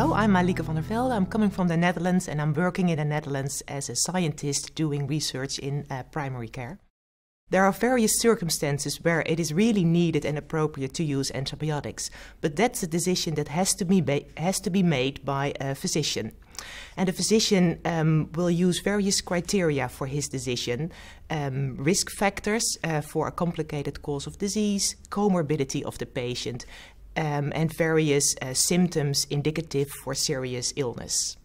Hello, I'm Malike van der Velde. I'm coming from the Netherlands and I'm working in the Netherlands as a scientist doing research in primary care. There are various circumstances where it is really needed and appropriate to use antibiotics, but that's a decision that has to be made by a physician. And the physician will use various criteria for his decision, risk factors for a complicated course of disease, comorbidity of the patient, and various symptoms indicative for serious illness.